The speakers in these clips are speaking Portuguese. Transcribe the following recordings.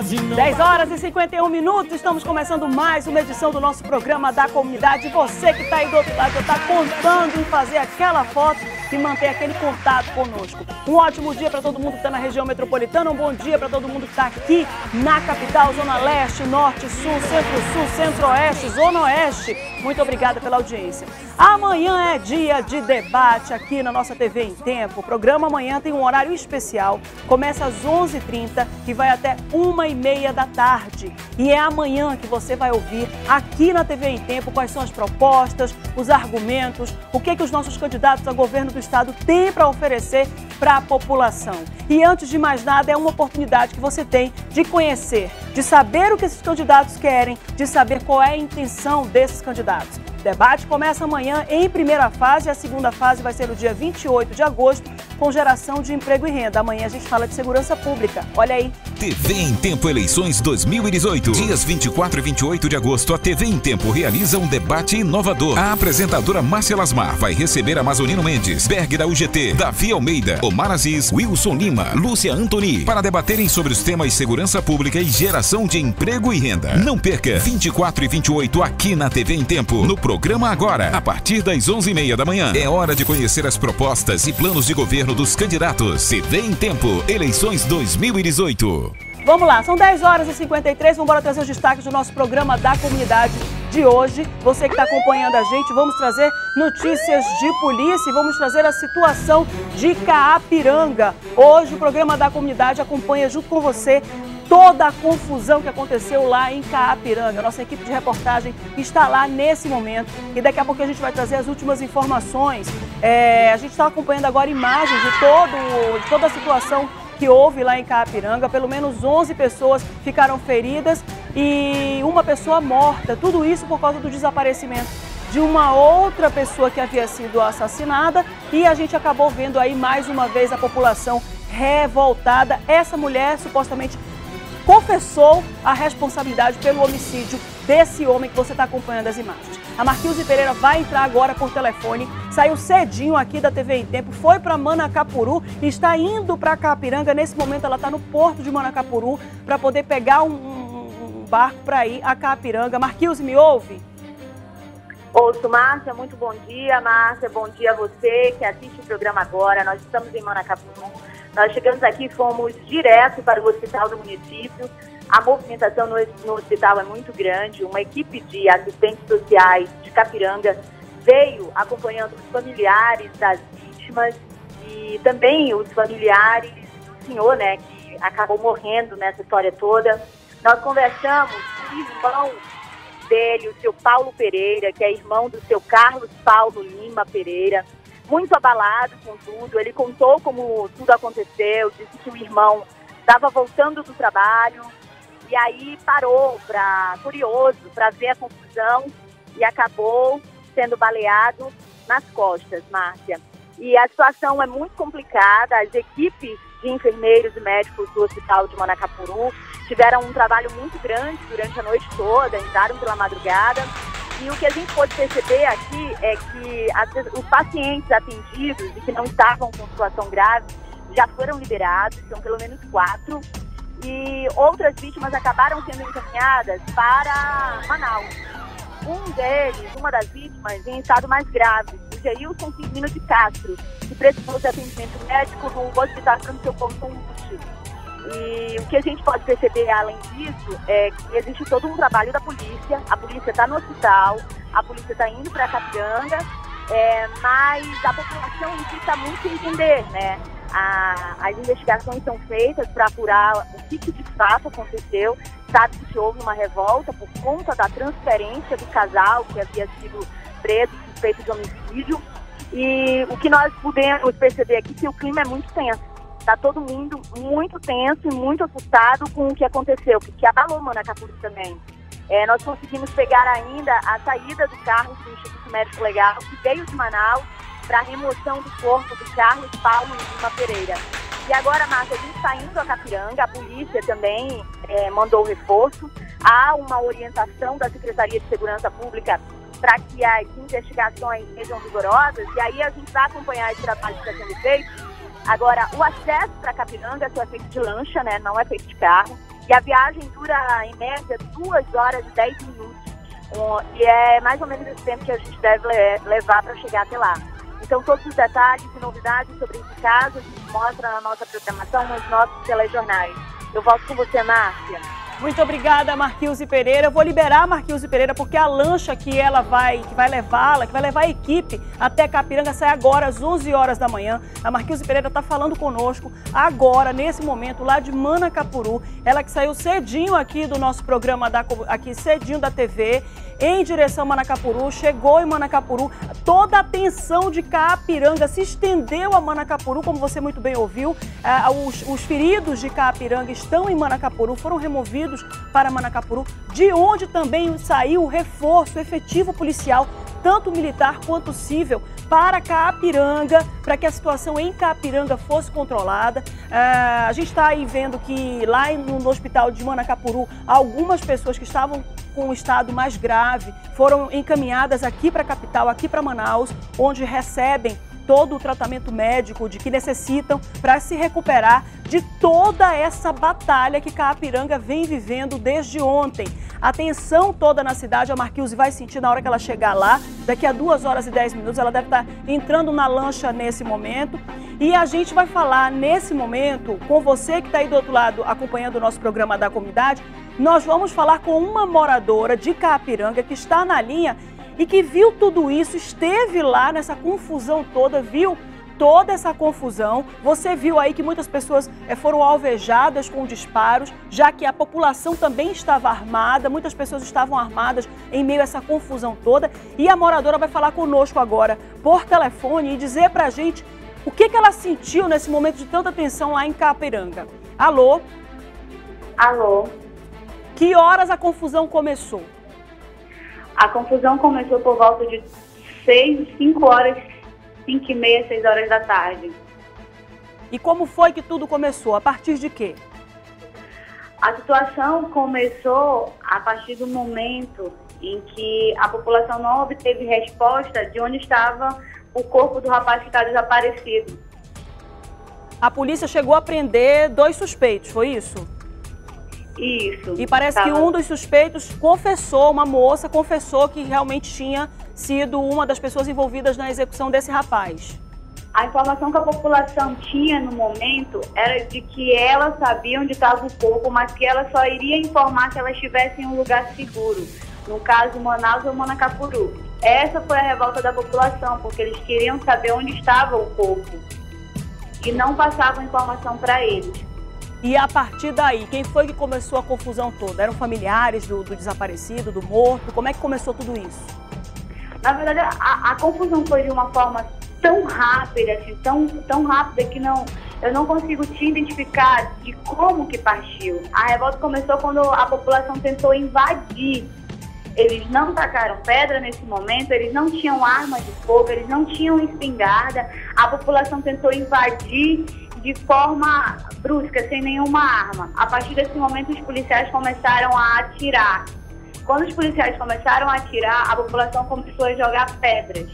10 horas e 51 minutos, estamos começando mais uma edição do nosso programa da comunidade. Você que está aí do outro lado, já está contando em fazer aquela foto e manter aquele contato conosco. Um ótimo dia para todo mundo que está na região metropolitana, um bom dia para todo mundo que está aqui na capital, Zona Leste, Norte, Sul, Centro-Sul, Centro-Oeste, Zona Oeste. Muito obrigada pela audiência. Amanhã é dia de debate aqui na nossa TV em Tempo. O programa amanhã tem um horário especial, começa às 11h30 e vai até 1h30 da tarde. E é amanhã que você vai ouvir aqui na TV em Tempo quais são as propostas, os argumentos, o que os nossos candidatos a governo do estado têm para oferecer para a população. E antes de mais nada, é uma oportunidade que você tem de conhecer, de saber o que esses candidatos querem, de saber qual é a intenção desses candidatos. O debate começa amanhã em primeira fase, a segunda fase vai ser no dia 28 de agosto, com geração de emprego e renda. Amanhã a gente fala de segurança pública. Olha aí. TV em Tempo Eleições 2018. Dias 24 e 28 de agosto, a TV em Tempo realiza um debate inovador. A apresentadora Márcia Lasmar vai receber Amazonino Mendes, Berg da UGT, Davi Almeida, Omar Aziz, Wilson Lima, Lúcia Antoni, para debaterem sobre os temas segurança pública e geração de emprego e renda. Não perca, 24 e 28 aqui na TV em Tempo, no programa Agora, a partir das 11h30 da manhã. É hora de conhecer as propostas e planos de governo dos candidatos. TV em Tempo, eleições 2018. Vamos lá, são 10 horas e 53, vamos embora trazer os destaques do nosso programa da comunidade de hoje. Você que está acompanhando a gente, vamos trazer notícias de polícia e vamos trazer a situação de Caapiranga. Hoje o programa da comunidade acompanha junto com você toda a confusão que aconteceu lá em Caapiranga. Nossa equipe de reportagem está lá nesse momento e daqui a pouco a gente vai trazer as últimas informações. A gente está acompanhando agora imagens de toda a situação que houve lá em Caapiranga. Pelo menos 11 pessoas ficaram feridas e uma pessoa morta. Tudo isso por causa do desaparecimento de uma outra pessoa que havia sido assassinada e a gente acabou vendo aí mais uma vez a população revoltada. Essa mulher supostamente confessou a responsabilidade pelo homicídio desse homem que você está acompanhando as imagens. A Marquilze Pereira vai entrar agora por telefone, saiu cedinho aqui da TV em Tempo, foi para Manacapuru e está indo para Caapiranga. Nesse momento ela está no porto de Manacapuru para poder pegar um barco para ir a Caapiranga. Marquilze, me ouve? Ouço, Márcia, muito bom dia, Márcia, bom dia a você que assiste o programa agora. Nós estamos em Manacapuru, nós chegamos aqui, fomos direto para o hospital do município. A movimentação no hospital é muito grande, uma equipe de assistentes sociais de Caapiranga veio acompanhando os familiares das vítimas e também os familiares do senhor, né, que acabou morrendo nessa história toda. Nós conversamos com o irmão dele, o seu Paulo Pereira, que é irmão do seu Carlos Paulo Lima Pereira, muito abalado com tudo. Ele contou como tudo aconteceu, disse que o irmão estava voltando do trabalho e aí parou, curioso, para ver a confusão e acabou sendo baleado nas costas, Márcia. E a situação é muito complicada, as equipes de enfermeiros e médicos do hospital de Manacapuru tiveram um trabalho muito grande durante a noite toda, entraram pela madrugada. E o que a gente pode perceber aqui é que os pacientes atendidos e que não estavam com situação grave já foram liberados, são pelo menos 4. E outras vítimas acabaram sendo encaminhadas para Manaus. Uma das vítimas em estado mais grave, o Geilson Firmino de Castro, que precisou de atendimento médico no Hospital Francisco Contucci. E o que a gente pode perceber, além disso, é que existe todo um trabalho da polícia. A polícia está no hospital, a polícia está indo para Caapiranga, mas a população em si está muito sem entender, né? As investigações são feitas para apurar o que de fato aconteceu. Sabe que houve uma revolta por conta da transferência do casal que havia sido preso suspeito de homicídio. E o que nós pudemos perceber aqui é que o clima é muito tenso. Está todo mundo muito tenso e muito assustado com o que aconteceu, que abalou Manacapuru também. Nós conseguimos pegar ainda a saída do Carlos do Instituto Médico Legal, que veio de Manaus, para a remoção do corpo do Carlos Paulo Lima Pereira. E agora, Márcia, a gente está indo a Caapiranga, a polícia também mandou reforço. Há uma orientação da Secretaria de Segurança Pública para que as investigações sejam rigorosas, e aí a gente vai acompanhar esse trabalho que está sendo feito. Agora, o acesso para Caapiranga só é feito de lancha, né? Não é feito de carro. E a viagem dura, em média, 2 horas e 10 minutos. E é mais ou menos esse tempo que a gente deve levar para chegar até lá. Então, todos os detalhes e novidades sobre esse caso a gente mostra na nossa programação, nos nossos telejornais. Eu volto com você, Márcia. Muito obrigada, Marquilze Pereira. Eu vou liberar a Marquilze Pereira porque a lancha que vai levar a equipe até Capiranga sai agora às 11 horas da manhã. A Marquilze Pereira está falando conosco agora, nesse momento, lá de Manacapuru. Ela que saiu cedinho aqui do nosso programa, aqui cedinho da TV, em direção a Manacapuru, chegou em Manacapuru, toda a atenção de Capiranga se estendeu a Manacapuru, como você muito bem ouviu. Os feridos de Capiranga estão em Manacapuru, foram removidos para Manacapuru, de onde também saiu o reforço efetivo policial, tanto militar quanto civil, para Capiranga, para que a situação em Capiranga fosse controlada. A gente está aí vendo que lá no hospital de Manacapuru, algumas pessoas que estavam com um estado mais grave foram encaminhadas aqui para a capital, aqui para Manaus, onde recebem todo o tratamento médico de que necessitam para se recuperar de toda essa batalha que Capiranga vem vivendo desde ontem. A tensão toda na cidade, a Marquilze vai sentir na hora que ela chegar lá. Daqui a 2 horas e 10 minutos, ela deve estar entrando na lancha nesse momento. E a gente vai falar nesse momento com você que está aí do outro lado acompanhando o nosso programa da comunidade. Nós vamos falar com uma moradora de Capiranga que está na linha e que viu tudo isso, esteve lá nessa confusão toda, viu toda essa confusão. Você viu aí que muitas pessoas foram alvejadas com disparos, já que a população também estava armada, muitas pessoas estavam armadas em meio a essa confusão toda. E a moradora vai falar conosco agora por telefone e dizer pra gente o que ela sentiu nesse momento de tanta tensão lá em Capiranga. Alô? Alô? Que horas a confusão começou? A confusão começou por volta de 5 horas, 5 e meia, 6 horas da tarde. E como foi que tudo começou? A partir de quê? A situação começou a partir do momento em que a população não obteve resposta de onde estava o corpo do rapaz que está desaparecido. A polícia chegou a prender 2 suspeitos, foi isso? Isso. E parece que um dos suspeitos confessou, uma moça confessou que realmente tinha sido uma das pessoas envolvidas na execução desse rapaz. A informação que a população tinha no momento era de que ela sabia onde estava o corpo, mas que ela só iria informar se ela estivesse em um lugar seguro. No caso, Manaus ou Manacapuru. Essa foi a revolta da população, porque eles queriam saber onde estava o corpo e não passavam informação para eles. E a partir daí, quem foi que começou a confusão toda? Eram familiares do desaparecido, do morto? Como é que começou tudo isso? Na verdade, a confusão foi de uma forma tão rápida, assim, tão rápida que eu não consigo te identificar de como que partiu. A revolta começou quando a população tentou invadir. Eles não tacaram pedra nesse momento, eles não tinham arma de fogo, eles não tinham espingarda. A população tentou invadir de forma brusca, sem nenhuma arma. A partir desse momento, os policiais começaram a atirar. Quando os policiais começaram a atirar, a população começou a jogar pedras,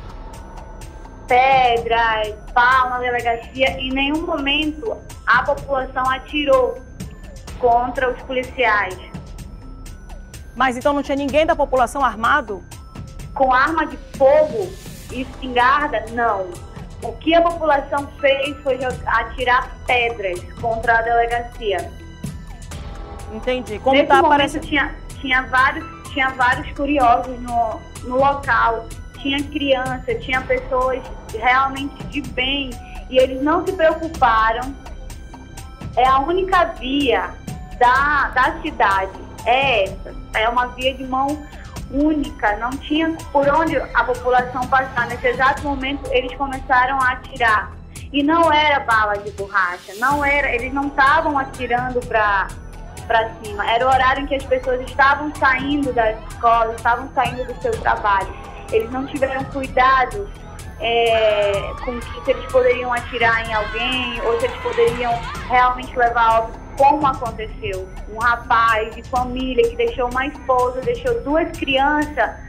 pau na delegacia. Em nenhum momento, a população atirou contra os policiais. Mas então não tinha ninguém da população armado? Com arma de fogo e espingarda, não. O que a população fez foi atirar pedras contra a delegacia. Entendi. Como Nesse tá momento aparecendo? tinha vários curiosos no local. Tinha criança, tinha pessoas realmente de bem. E eles não se preocuparam. É a única via da cidade. É essa. É uma via de mão única, não tinha por onde a população passar. Nesse exato momento, eles começaram a atirar. E não era bala de borracha, eles não estavam atirando para cima. Era o horário em que as pessoas estavam saindo da escola, estavam saindo do seu trabalho. Eles não tiveram cuidado com que se eles poderiam atirar em alguém ou se eles poderiam realmente levar óbito, como aconteceu. Um rapaz de família que deixou uma esposa, deixou 2 crianças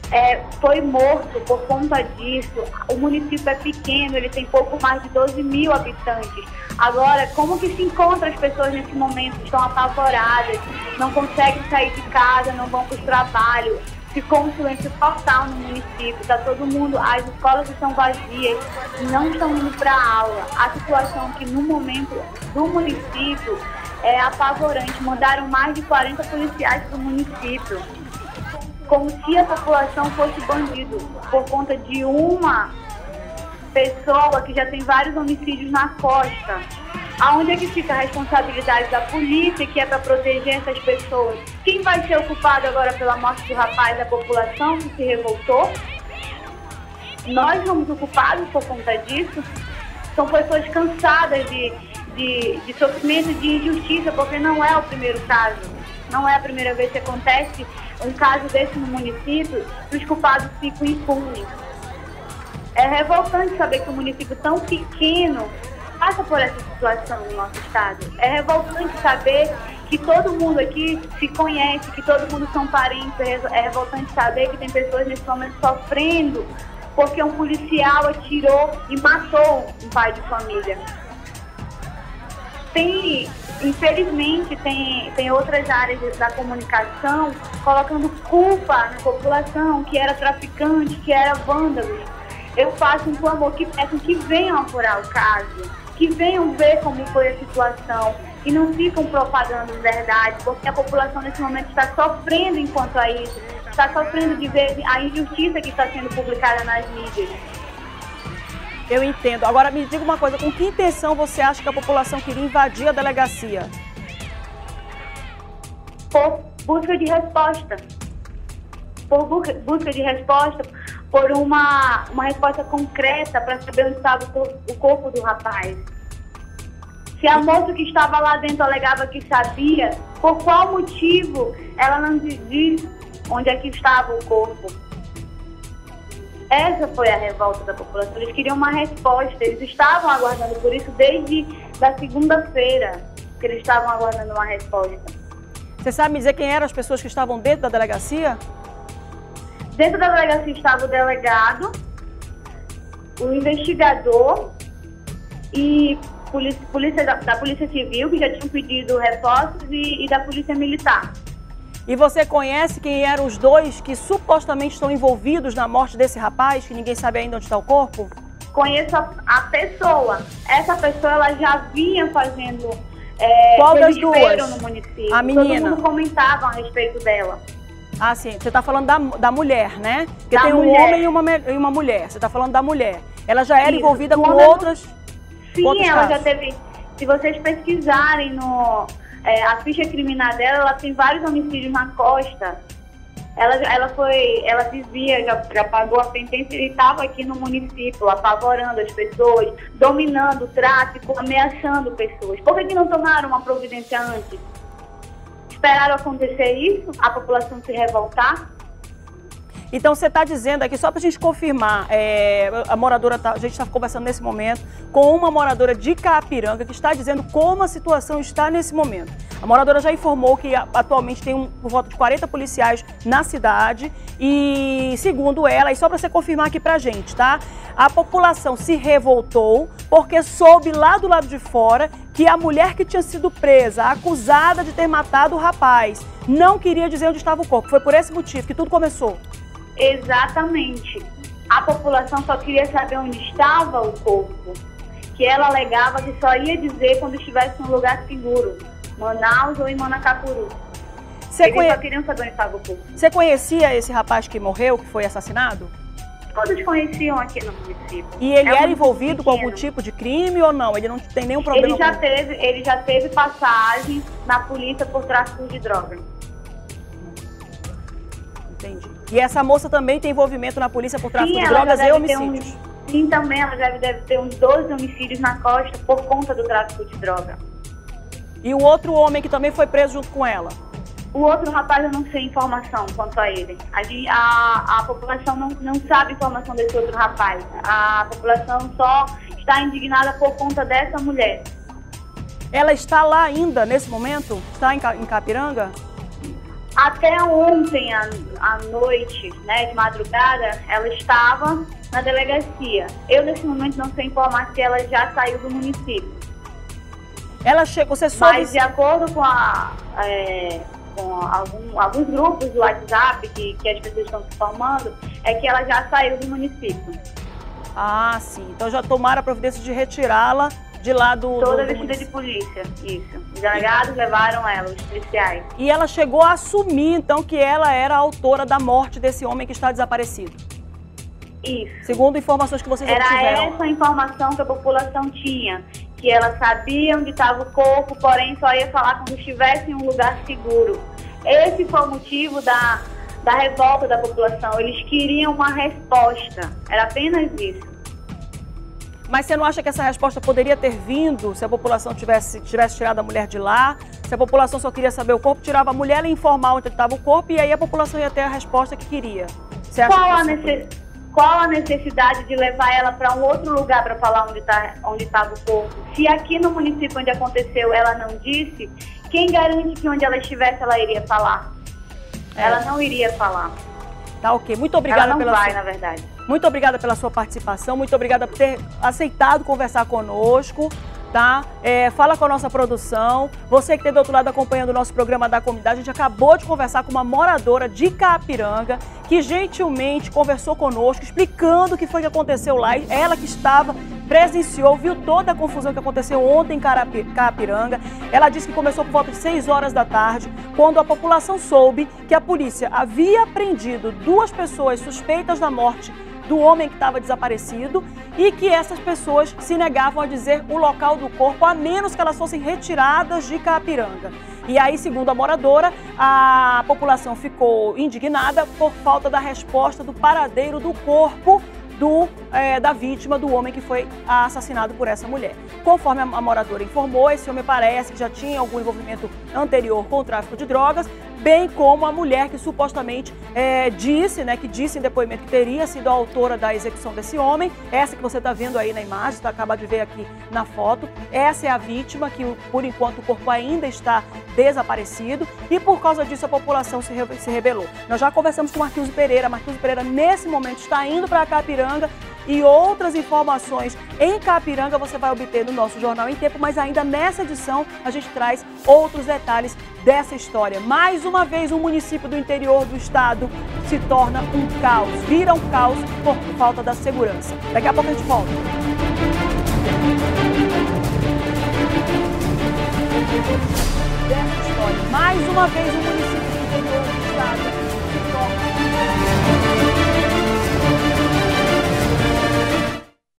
foi morto por conta disso. O município é pequeno, ele tem pouco mais de 12 mil habitantes. Agora, como que se encontra as pessoas nesse momento? Estão apavoradas, não conseguem sair de casa, não vão para o trabalho. Ficou um silêncio total no município, está todo mundo, as escolas estão vazias, não estão indo para a aula. A situação que no momento do município é apavorante. Mandaram mais de 40 policiais para o município, como se a população fosse bandido, por conta de uma pessoa que já tem vários homicídios na costa. Aonde é que fica a responsabilidade da polícia, que é para proteger essas pessoas? Quem vai ser o culpado agora pela morte do rapaz? A população que se revoltou? Nós somos o culpado por conta disso? São pessoas cansadas de sofrimento, de injustiça, porque não é o primeiro caso. Não é a primeira vez que acontece um caso desse no município, que os culpados ficam impunes. É revoltante saber que um município tão pequeno passa por essa situação no nosso estado. É revoltante saber que todo mundo aqui se conhece, que todo mundo são parentes. É revoltante saber que tem pessoas nesse momento sofrendo porque um policial atirou e matou um pai de família. Infelizmente, tem outras áreas da comunicação colocando culpa na população, que era traficante, que era vândalo. Eu faço um clamor que peçam que venham apurar o caso, que venham ver como foi a situação e não ficam propagando verdade, porque a população nesse momento está sofrendo enquanto a isso, está sofrendo de ver a injustiça que está sendo publicada nas mídias. Eu entendo. Agora me diga uma coisa, com que intenção você acha que a população queria invadir a delegacia? Por busca de resposta. Por busca de resposta, por uma resposta concreta para saber onde estava o corpo do rapaz. Se a moça que estava lá dentro alegava que sabia, por qual motivo ela não diz onde é que estava o corpo? Essa foi a revolta da população. Eles queriam uma resposta. Eles estavam aguardando por isso desde a segunda-feira, que eles estavam aguardando uma resposta. Você sabe me dizer quem eram as pessoas que estavam dentro da delegacia? Dentro da delegacia estava o delegado, o investigador e polícia da Polícia Civil, que já tinham pedido reforços, e da Polícia Militar. E você conhece quem eram os dois que supostamente estão envolvidos na morte desse rapaz, que ninguém sabe ainda onde está o corpo? Conheço a pessoa. Essa pessoa ela já vinha fazendo qual das duas? No município. A menina? Todo mundo comentava a respeito dela. Ah, sim. Você está falando da mulher, né? Porque tem um homem e uma mulher. Você está falando da mulher. Ela já era envolvida com outras... Sim, ela já teve... Se vocês pesquisarem a ficha criminal dela, ela tem vários homicídios na costa. Ela dizia, já pagou a sentença e estava aqui no município, apavorando as pessoas, dominando o tráfico, ameaçando pessoas. Por que não tomaram uma providência antes? Esperaram acontecer isso, a população se revoltar? Então você está dizendo aqui, só para a gente confirmar, a moradora, a gente está conversando nesse momento com uma moradora de Capiranga que está dizendo como a situação está nesse momento. A moradora já informou que atualmente tem por volta de 40 policiais na cidade e, segundo ela, e só para você confirmar aqui para a gente, tá? A população se revoltou porque soube lá do lado de fora que a mulher que tinha sido presa, acusada de ter matado o rapaz, não queria dizer onde estava o corpo. Foi por esse motivo que tudo começou. Exatamente. A população só queria saber onde estava o corpo, que ela alegava que só ia dizer quando estivesse em um lugar seguro, Manaus ou em Manacapuru. Eles só queriam saber onde estava o corpo. Você conhecia esse rapaz que morreu, que foi assassinado? Todos conheciam aqui no município. E ele era envolvido com algum tipo de crime ou não? Ele não tem nenhum problema? Ele já teve passagem na polícia por tráfico de drogas. Entendi. E essa moça também tem envolvimento na polícia por tráfico de drogas e homicídios? Sim, também. Ela deve ter uns 12 homicídios na costa por conta do tráfico de droga. E o outro homem que também foi preso junto com ela? O outro rapaz, eu não sei informação quanto a ele. A população não sabe informação desse outro rapaz. A população só está indignada por conta dessa mulher. Ela está lá ainda, nesse momento? Está em Capiranga? Até ontem à noite, né, de madrugada, ela estava na delegacia. Eu, nesse momento, não sei informar se ela já saiu do município. Ela chegou, você soube... Mas, de acordo com alguns grupos do WhatsApp que as pessoas estão se informando, é que ela já saiu do município. Ah, sim. Então já tomaram a providência de retirá-la de lá do... Toda vestida de polícia, isso. Os delegados levaram ela, os policiais. E ela chegou a assumir, então, que ela era a autora da morte desse homem que está desaparecido. Isso. Segundo informações que vocês obtiveram. Era essa a informação que a população tinha. Que ela sabia onde estava o corpo, porém só ia falar quando estivesse em um lugar seguro. Esse foi o motivo da revolta da população. Eles queriam uma resposta. Era apenas isso. Mas você não acha que essa resposta poderia ter vindo se a população tivesse tirado a mulher de lá? Se a população só queria saber o corpo, tirava a mulher e informar onde estava o corpo e aí a população ia ter a resposta que queria. Você acha Qual a necessidade de levar ela para um outro lugar para falar onde estava o corpo? Se aqui no município onde aconteceu ela não disse, quem garante que onde ela estivesse ela iria falar? Ela não iria falar. Tá, ok. Muito obrigada na verdade. Muito obrigada pela sua participação, muito obrigada por ter aceitado conversar conosco, tá? Fala com a nossa produção. Você que está do outro lado acompanhando o nosso programa da comunidade, a gente acabou de conversar com uma moradora de Capiranga, que gentilmente conversou conosco, explicando o que foi que aconteceu lá. Ela que presenciou, viu toda a confusão que aconteceu ontem em Capiranga. Ela disse que começou por volta de 6 horas da tarde, quando a população soube que a polícia havia prendido 2 pessoas suspeitas da morte do homem que estava desaparecido e que essas pessoas se negavam a dizer o local do corpo, a menos que elas fossem retiradas de Capiranga. E aí, segundo a moradora, a população ficou indignada por falta da resposta do paradeiro do corpo da vítima, do homem que foi assassinado por essa mulher. Conforme a moradora informou, esse homem parece que já tinha algum envolvimento anterior com o tráfico de drogas, bem como a mulher que supostamente disse em depoimento que teria sido a autora da execução desse homem. Essa que você está vendo aí na imagem, você acaba de ver aqui na foto. Essa é a vítima, que por enquanto o corpo ainda está desaparecido e por causa disso a população se rebelou. Nós já conversamos com o Marquinhos Pereira. Marquinhos Pereira nesse momento está indo para Capiranga e outras informações em Capiranga você vai obter no nosso Jornal em Tempo, mas ainda nessa edição a gente traz outros detalhes dessa história. Mais uma vez, um município do interior do estado se torna um caos, vira um caos por falta da segurança. Daqui a pouco a gente volta. Dessa história, mais uma vez, um município do interior do estado se torna um caos.